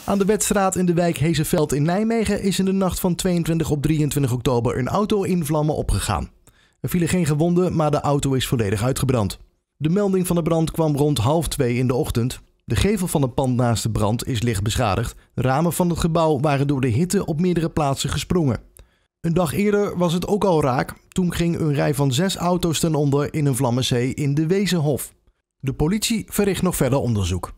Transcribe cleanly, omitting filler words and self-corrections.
Aan de Wetstraat in de wijk Hezenveld in Nijmegen is in de nacht van 22 op 23 oktober een auto in vlammen opgegaan. Er vielen geen gewonden, maar de auto is volledig uitgebrand. De melding van de brand kwam rond 1:30 in de ochtend. De gevel van het pand naast de brand is licht beschadigd. De ramen van het gebouw waren door de hitte op meerdere plaatsen gesprongen. Een dag eerder was het ook al raak. Toen ging een rij van 6 auto's ten onder in een vlammenzee in de Wezenhof. De politie verricht nog verder onderzoek.